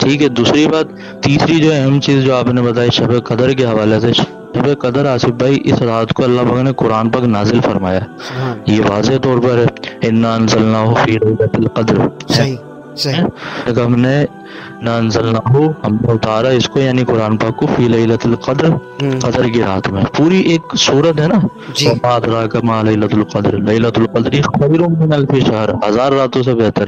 ٹھیک ہے. دوسری بات، تیسری جو اہم چیز جو آپ نے بتائی شب قدر کے حوالے سے، شب قدر آصف بھائی اس رات کو اللہ پاک نے قرآن پاک نازل فرمایا. سبحان یہ واضح طور پر ہے انا انزلناہ فی لیلۃ القدر ہے. صحیح صحیح ہم نے انا انزلناہ، ہم نے اتارا اس کو یعنی قرآن پاک کو فی لیلۃ القدر، قدر کی رات میں. پوری ایک سورت ہے نا، جی وما ادراک ما لیلۃ القدر، لیلۃ القدر خیر من الف شہر، ہزار راتوں سے بہتر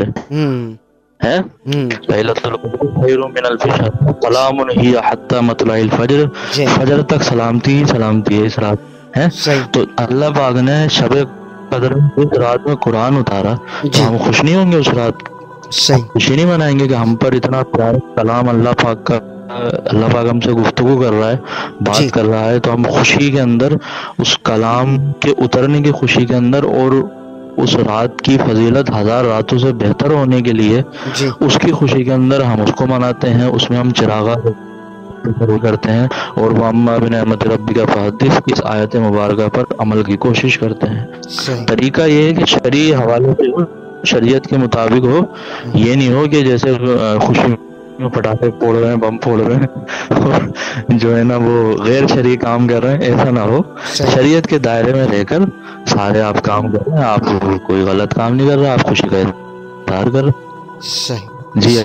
ہے. لیلۃ القدر خیر من الف شہر، سلام ہی حتی مطلع الفجر، جی فجر تک سلامتی ہی سلامتی ہے اس رات ہے. صحیح تو اللہ پاک نے شب قدر اس رات میں قرآن اتارا، جی تو ہم خوش نہیں ہوں گے اس رات؟ صحیح خوشی نہیں منائیں گے کہ ہم پر اتنا پیارا کلام اللہ پاک کا، اللہ پاک ہم سے گفتگو کر رہا ہے، جی بات کر رہا ہے، تو ہم خوشی کے اندر اس کلام کے اترنے کی خوشی کے اندر اور اس رات کی فضیلت ہزار راتوں سے بہتر ہونے کے لیے جی اس کی خوشی کے اندر ہم اس کو مناتے ہیں. اس میں ہم چراغاں شروع کرتے ہیں اور وَأَمَّا بِنِعْمَتِ رَبِّكَ فَحَدِّث، اس آیت مبارکہ پر عمل کی کوشش کرتے ہیں. صحیح طریقہ یہ ہے کہ شرعی حوالے سے ہو، شریعت کے مطابق ہو. یہ نہیں ہو کہ جیسے خوشی میں پٹاخے پھوڑ رہے ہیں، بم پھوڑ رہے ہیں اور جو ہے نا وہ غیر شرعی کام کر رہے ہیں، ایسا نہ ہو. صحیح شریعت کے دائرے میں رہ کر سارے آپ کام کر رہے ہیں، آپ کوئی غلط کام نہیں کر رہے، آپ خوشی کا اظہار کر رہے. صحیح جی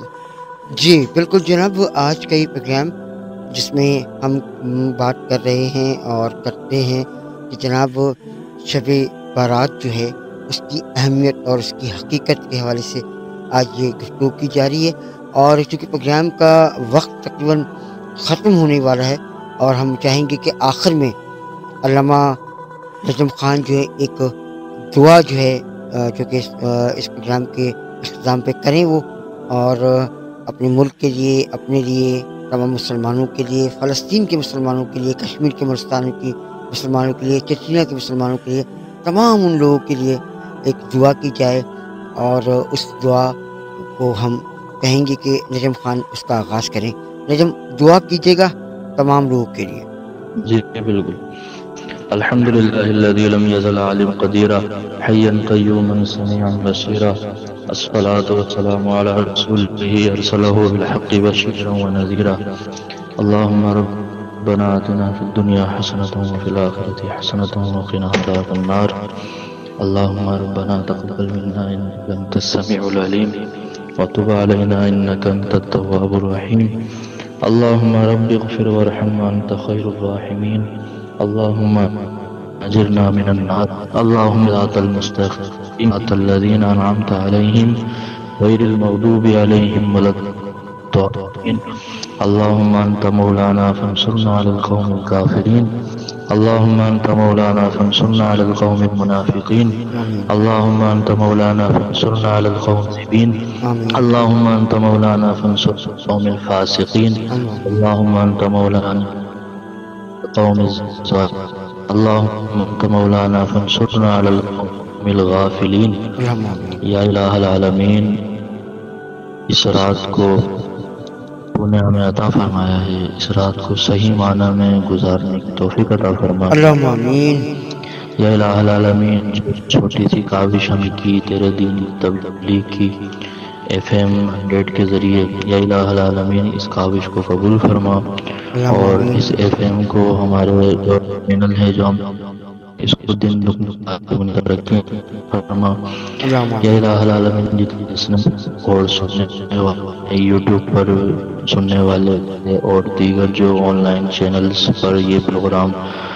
جی بالکل جناب. آج کا یہ پروگرام جس میں ہم بات کر رہے ہیں اور کرتے ہیں کہ جناب شب بارات جو ہے اس کی اہمیت اور اس کی حقیقت کے حوالے سے آج یہ گفتگو کی جا رہی ہے. اور چونکہ پروگرام کا وقت تقریباً ختم ہونے والا ہے اور ہم چاہیں گے کہ آخر میں علامہ نجم خان جو ہے ایک دعا جو ہے جو کہ اس پروگرام کے اختتام پہ کریں وہ، اور اپنے ملک کے لیے، اپنے لیے، تمام مسلمانوں کے لیے، فلسطین کے مسلمانوں کے لیے، کشمیر کے مسلمانوں کے لیے، چچنیا کے مسلمانوں کے لیے، تمام ان لوگوں کے لیے ایک دعا کی جائے. اور اس دعا کو ہم کہیں گے کہ نجم خان اس کا آغاز کریں. نجم دعا کیجیے گا تمام لوگوں کے لیے. جی بالکل. الحمد للہ الذی لم یزل عالم قدیرا حیا قیوما سمیعا بصیرا، الصلاۃ والسلام علی رسولہ ارسلہ بالحق بشیرا ونذیرا. اللهم ربنا آتنا فی الدنیا حسنۃ وفی الآخرۃ حسنۃ وقنا عذاب النار. اللهم ربنا تقبل منا انك انت السميع العليم وتب علينا انك انت التواب الرحيم. اللهم رب اغفر وارحم وانت خير الراحمين. اللهم اجرنا من النار. اللهم صراط المستقيم صراط الذين انعمت عليهم غير المغضوب عليهم ولا الضالين. اللهم انت مولانا فانصرنا على القوم الكافرين. اللهم انت مولانا فانصرنا على القوم المنافقين. اللهم انت مولانا فانصرنا على الخاذلين. اللهم انت مولانا فانصرنا على القوم الفاسقين. اللهم انت مولانا القوم الظالمين. اللهم انت مولانا فانصرنا على القوم الغافلين. یا الہ العالمین، اس رات کو تو نے ہمیں عطا فرمایا ہے، اس رات کو صحیح معنی میں گزارنے کی توفیق عطا فرما. اللہم آمین. یا الہ العالمین، چھوٹی سی کاوش ہم کی تیرے دین کی تبلیغ کی FM 100 کے ذریعے، یا الہ العالمین اس کاوش کو قبول فرما، اور اس FM کو ہمارے جو چینل ہے جو ہم اس کو دن دگنی ترقی فرما. یا الہ العالمین جتنے اور سننے والے یوٹیوب پر سننے والے اور دیگر جو آن لائن چینلز پر یہ پروگرام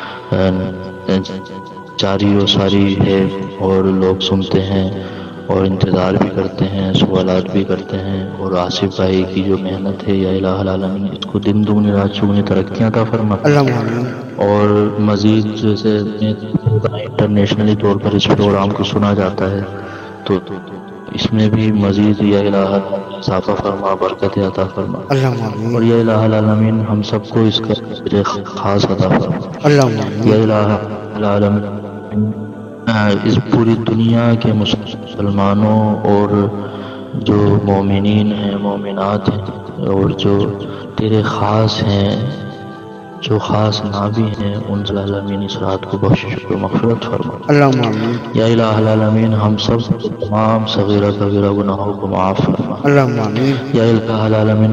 جاری و ساری ہے اور لوگ سنتے ہیں اور انتظار بھی کرتے ہیں، سوالات بھی کرتے ہیں، اور آصف بھائی کی جو محنت ہے، یا الہ العالمین اس کو دن دگنی رات چگنی ترقیاں عطا فرما. اور مزید جیسے انٹرنیشنلی طور پر اس پروگرام کو سنا جاتا ہے تو اس میں بھی مزید یا الہ اضافہ فرما، برکت عطا فرما. اور یا الہ العالمین ہم سب کو اس کا خاص عطا فرما. یا الہ العالمین اس پوری دنیا کے مسلمانوں اور جو مومنین ہیں، مومنات ہیں، اور جو تیرے خاص ہیں، جو خاص نابی ہیں ان العالمین اس رات کو بخشش و مغفرت فرما۔ اللہم آمین، یا الہ العالمین ہم سب تمام صغیرہ کبیرہ گناہوں کو معاف فرما۔ اللہم آمین، یا الہ العالمین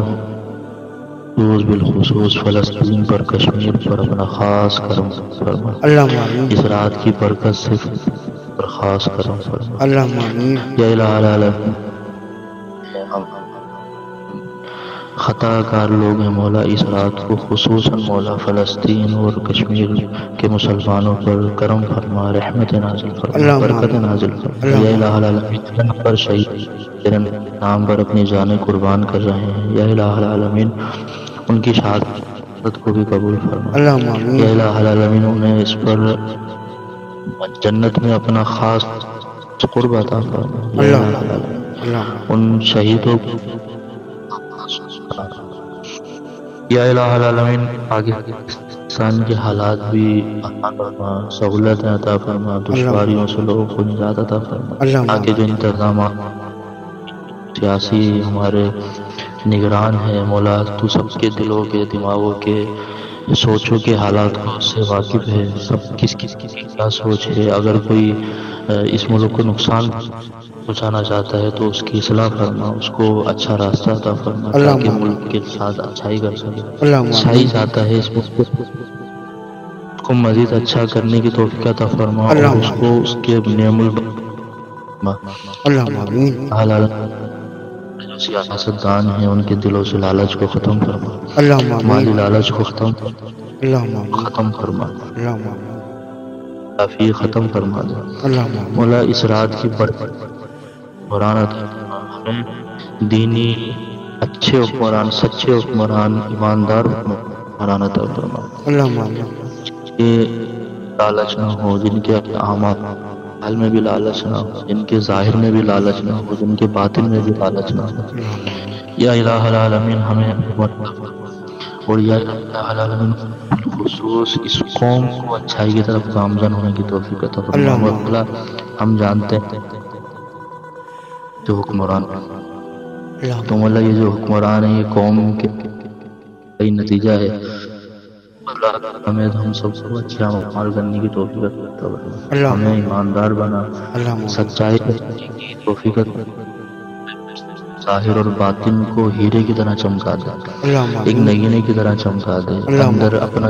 بالخصوص فلسطین پر، کشمیر پر اپنا خاص کرم فرما۔ اللہم آمین، اس رات کی برکت سے پر خاص کرم فرما۔ اللہم آمین، یا الہ العالمین ہم خطا کار لوگ ہیں مولا، اس رات کو خصوصاً مولا فلسطین اور کشمیر کے مسلمانوں پر کرم فرما، رحمت نازل فرما، برکت نازل فرما۔ یا الہ العالمین پر شہید تیرے نام پر اپنی جانیں قربان کر رہے ہیں، یا الہ العالمین ان کی شہادت کو بھی قبول فرما۔ اللہم آمین، یا الہ العالمین انہیں اس پر جنت میں اپنا خاص قرب عطا فرما۔ یا الہ العالمین ان شہیدوں کو یا الہ العالمین پاکستان کے حالات بھی عطا فرما، سہولتیں عطا فرما، دشواریوں سے لوگوں کو نجات عطا فرما، تاکہ جو انتظامات سیاسی ہمارے نگران ہیں مولا، تو سب کے دلوں کے دماغوں کے سوچوں کے حالات کو سے واقف ہے، سب کس کی کیا سوچ ہے، اگر کوئی اس ملک کو نقصان پہنچانا چاہتا ہے تو اس کی اصلاح فرما، اس کو اچھا راستہ عطا فرما تاکہ ملک کے ساتھ اچھائی کر سکے۔ اچھائی چاہتا ہے اس ملک کو مزید اچھا کرنے کی توفیق عطا فرما اور اس کو اس کے نعم سیاست دان ہیں ان کے دلوں سے لالچ کو ختم فرما، مالی لالچ کو ختم فرما، کافی ختم فرما دے مولا۔ اس رات کی برکت قرآن ہمیں دینی اچھے حکمران، سچے حکمران، ایماندار حکمران عطا فرما، کہ لالچ نہ ہو، جن کے اعمال حال میں بھی لالچ نہ ہو، جن کے ظاہر میں بھی لالچ نہ ہو، جن کے باطن میں بھی لالچ نہ ہو۔ یا الہ العالمین ہمیں اور یا الہ العالمین خصوص اس قوم کو اچھائی کی طرف گامزن ہونے کی توفیق عطا فرما۔ ہم جانتے ہیں جو حکمران تو مولا یہ جو حکمران ہیں یہ قوم کے کئی نتیجہ ہے، ہمیں ہم سب کو اچھا عمل کرنے کی توفیق عطا فرما، ہمیں ایماندار بنا، سچائی کی توفیق ظاہر اور باطن کو ہیرے کی طرح چمکا دے، ایک نگینے کی طرح چمکا دے، اندر اپنا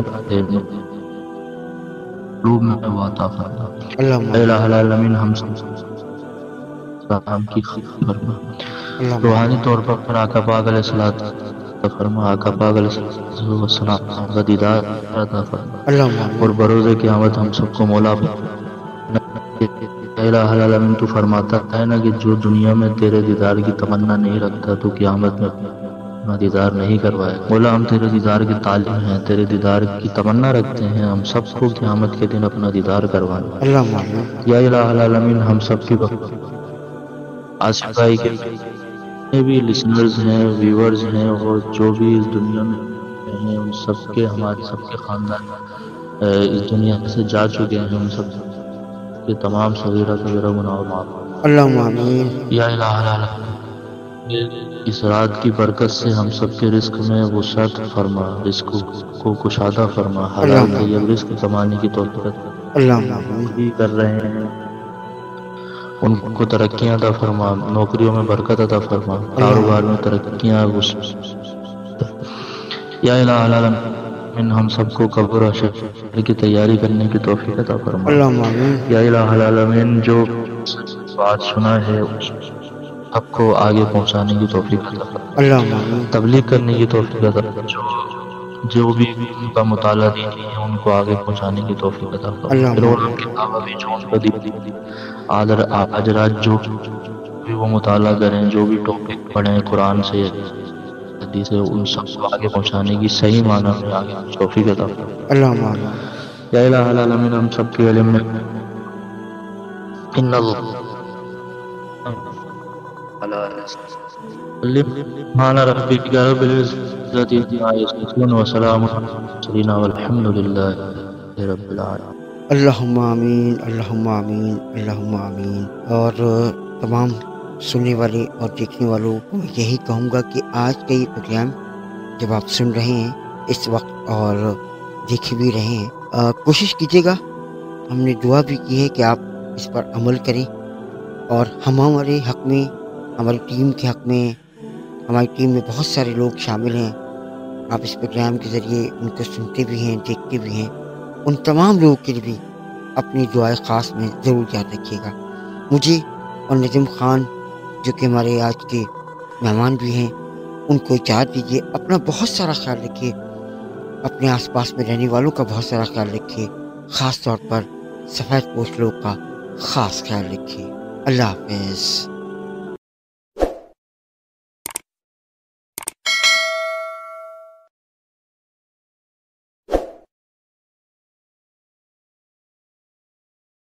قلوب میں وہ عطا فرما۔ الہ العالمین ہم سب کی خدمت فرما، روحانی طور پر آقا پاک علیہ الصلوۃ فرما، آقا پاک علیہ السلام کا دیدار عطا فرما، اور بروز قیامت ہم سب کو مولا الہ العالمین تو فرماتا ہے نا کہ جو دنیا میں تیرے دیدار کی تمنا نہیں رکھتا تو قیامت میں اپنا دیدار نہیں کروائے۔ مولا ہم تیرے دیدار کے طالب ہیں، تیرے دیدار کی تمنا رکھتے ہیں، ہم سب کو قیامت کے دن اپنا دیدار کروانا۔ یا الہ العالمین ہم سب کی آصف بھائی کے بھی لسنرز ہیں، ویورز ہیں، اور جو بھی اس دنیا میں ہیں ان سب کے، ہمارے سب کے خاندان اس دنیا سے جا چکے ہیں، ان سب کے تمام صغیرہ کبیرہ گناہ معاف۔ اللہم آمین۔ یا الہ العالمین اس رات کی برکت سے ہم سب کے رزق میں وسعت فرما، رزق کو کشادہ فرما، حلال طیب رزق کمانے کی توفیق بھی کر رہے ہیں ان کو ترقیاں عطا فرما، نوکریوں میں برکت عطا فرما، کاروبار میں ترقیاں۔ یا الہ العالمین ہم سب کو قبر و حشر کی تیاری کرنے کی توفیق عطا فرما۔ یا الہ العالمین جو بات سنا ہے سب کو آگے پہنچانے کی توفیق عطا فرما، تبلیغ کرنے کی توفیق عطا فرما، جو بھی ان کا مطالعہ دینی ہے ان کو آگے پہنچانے کی توفیق عطا فرما، پھر ان کے علاوہ بھی جو ان کا آج رات جو بھی وہ مطالعہ کریں، جو بھی ٹاپک پڑھیں قرآن سے حدیث سے، ان سب کو آگے پہنچانے کی صحیح معنی میں آگے توفیق عطا فرما۔ یا الہ العالمین ہم سب کے علم میں ان اللہ سبحان ربک رب العزت عما یصفون وسلام علی المرسلین والحمد للہ رب العالمین۔ اللہم آمین، اللہم آمین، اللہم آمین۔ اور تمام سننے والے اور دیکھنے والوں کو یہی کہوں گا کہ آج کا یہ پروگرام جب آپ سن رہے ہیں اس وقت اور देख भी रहे हैं। कोशिश कीजिएगा, हमने दुआ भी की है कि आप इस पर अमल करें, और हमारे हक़ में, हमारी टीम के हक़ में, हमारी टीम में बहुत सारे लोग शामिल हैं। आप इस प्रोग्राम के ज़रिए उनको सुनते भी हैं, देखते भी हैं। उन तमाम लोगों के लिए भी अपनी दुआएं ख़ास में ज़रूर याद रखिएगा। मुझे और नजम खान, जो कि हमारे आज के मेहमान भी हैं, उनको इजाज़त दीजिए। अपना बहुत सारा ख्याल रखिए, अपने आसपास में रहने वालों का बहुत सारा ख्याल रखिए, ख़ास तौर पर सफ़ेद पोश लोग का ख़ास ख्याल रखिए। अल्लाह हाफ़िज़।